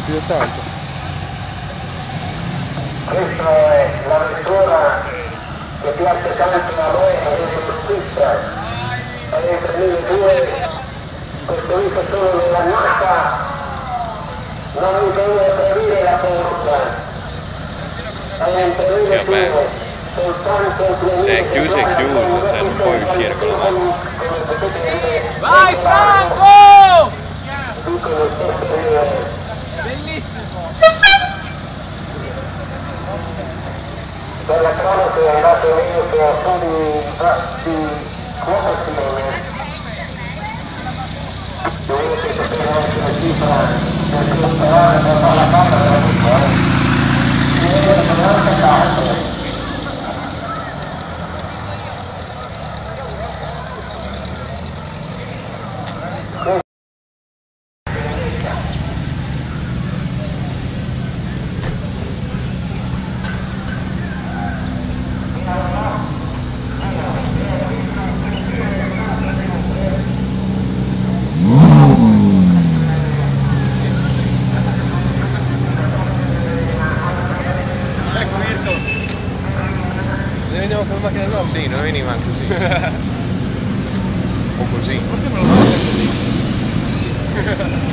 più di tanto. Questa è la vettura che piace tanto a noi, a Pista, alle 3002, costruito solo nell'annata, non mi devo aprire la porta. Alle 3002. Se è chiuso, cioè non puoi uscire con la mano. Vai Franco! Bellissimo! Per la cronaca è andato meglio che alcuni vasti quotazioni. Dovete sapere anche la cifra del comparare per fare la carta della piccola. Si vede che non è caso. Sì, noi venivamo così. O così. Forse me lo faccio così.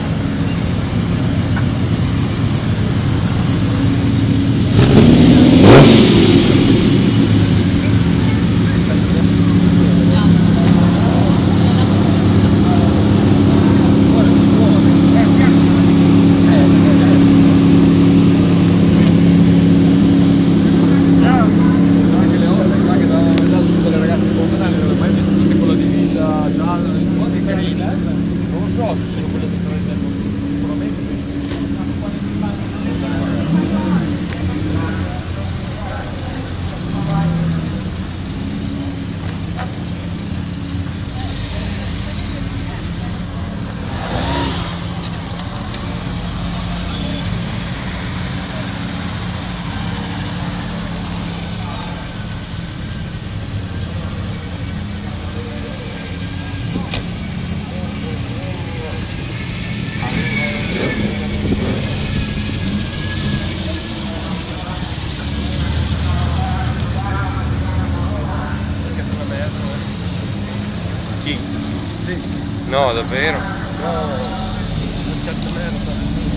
Chi? No, davvero? No, certo merda.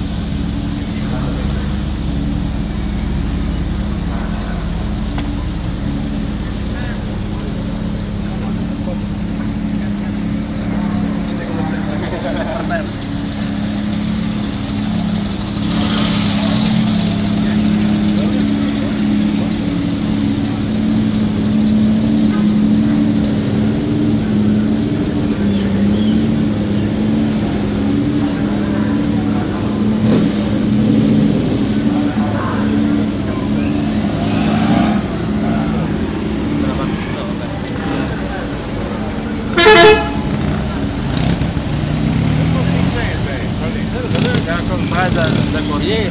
Da Corriere.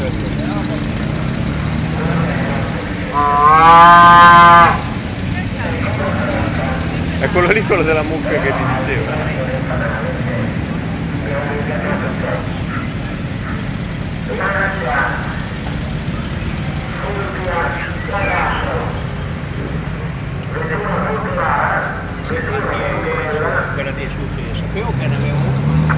È quello lì, quello della mucca che ti dicevo. Quella di su, sì, sapevo che ne avevo uno.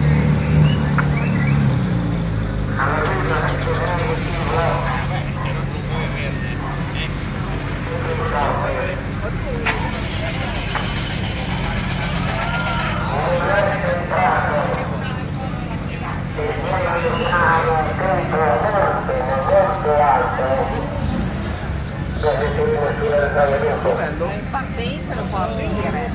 In partenza lo può aprire.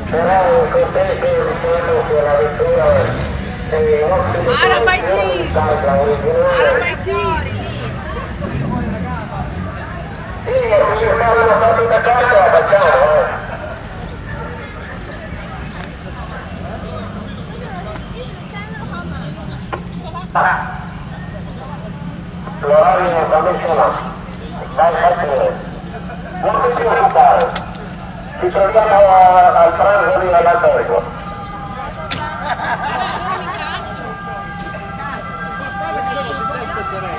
Ara fai cheese! Ara fai cheese! Sì, se fare una partita carta la facciamo, l'orario non va messo là, dai fatto, non ti preoccupare, ci troviamo al pranzo lì all'albergo. Castro!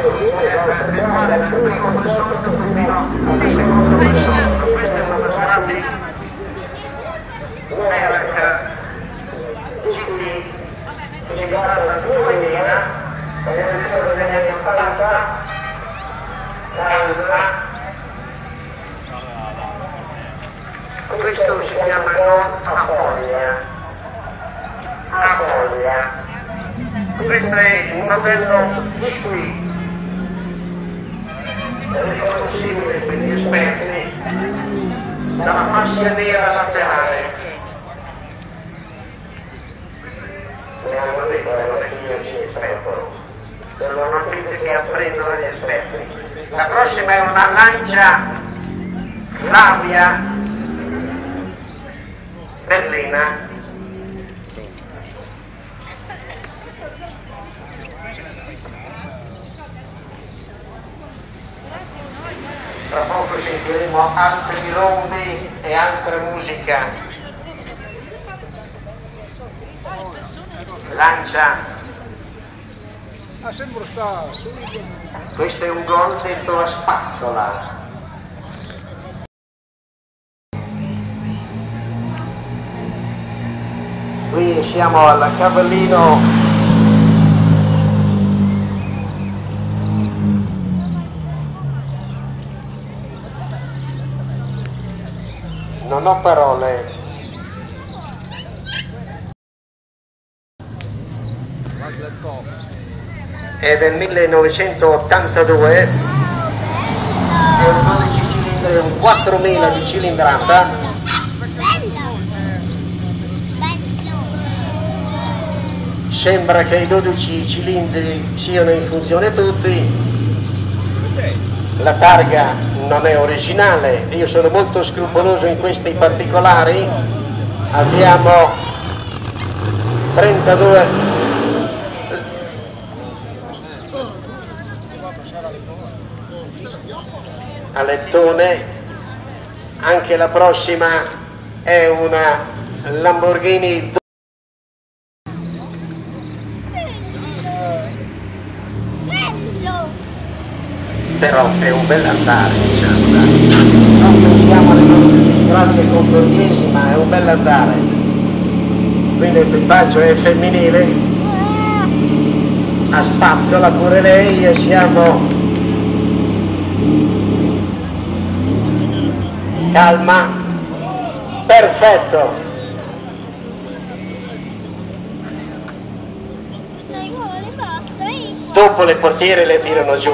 Questo si chiama Apollia. Questo è un modello di qui, riconoscibile per gli esperti dalla fascia nera laterale. Mi hanno detto, non è che io sia esperto, sono notizie che apprendo dagli esperti. La prossima è una Lancia Flavia berlina. Tra poco sentiremo altri rombi e altra musica. Lancia. Questo è un gol detto a spazzola. Qui siamo alla Cavallino. Non ho parole. È del 1982, è un 12 cilindri, un 4000 di cilindrata. Sembra che i 12 cilindri siano in funzione tutti. La targa non è originale, io sono molto scrupoloso in questi particolari. Abbiamo 32 alettone. Anche la prossima è una Lamborghini, però è un bel andare, diciamo, non pensiamo alle nostre grandi concordiesi, ma è un bel andare. Quindi l'equipaggio è femminile, a spazzola pure lei, e siamo calma, perfetto. Dopo le portiere le tirano giù,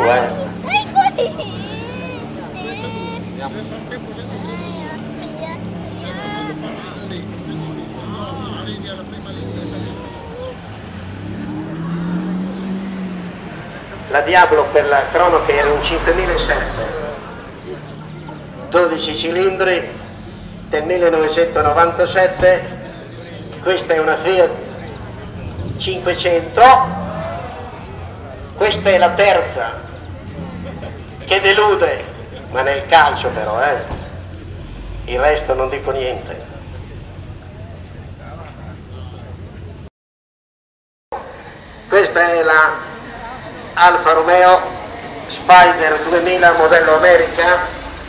La Diablo per la cronaca era un 5007, 12 cilindri del 1997. Questa è una Fiat 500, questa è la terza che delude, ma nel calcio però, il resto non dico niente. Questa è la Alfa Romeo Spider 2000 modello America.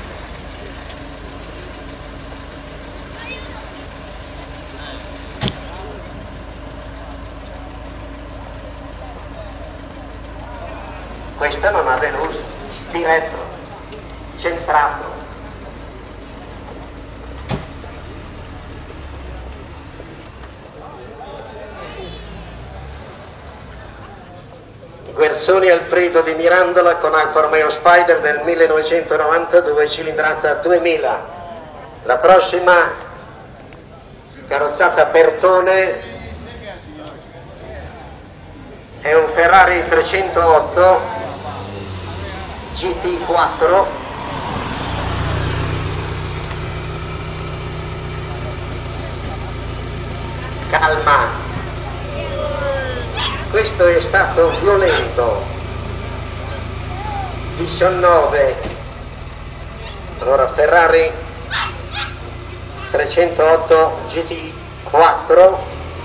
Questa non ha deluso, diretto, centrato. Guersoni Alfredo di Mirandola con Alfa Romeo Spider del 1992, cilindrata 2000. La prossima carrozzata Bertone è un Ferrari 308 GT4 calma. Questo è stato violento. 19. Allora Ferrari 308 GT4,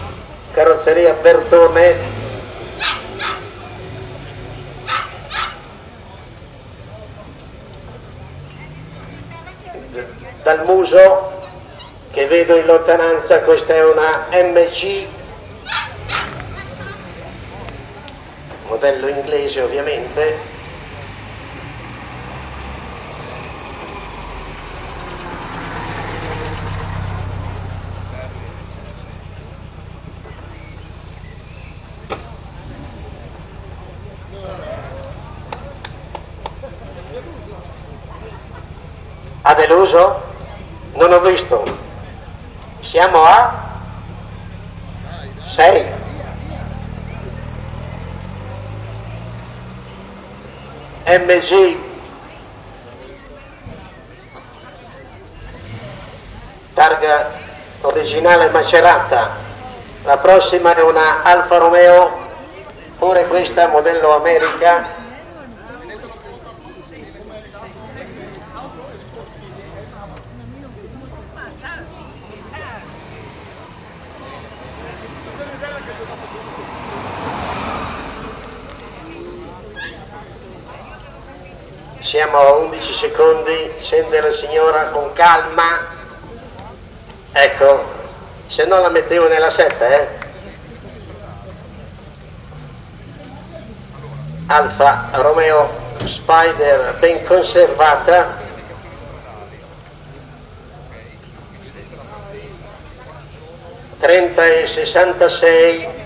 carrozzeria Bertone. dal muso che vedo in lontananza. Questa è una MG, modello inglese ovviamente. Ha deluso? Non ho visto. Siamo a 6. MG, targa originale Macerata. La prossima è una Alfa Romeo, pure questa modello America. Siamo a 11 secondi, scende la signora con calma, ecco, se no la mettevo nella 7, Alfa Romeo Spider ben conservata, $30,66.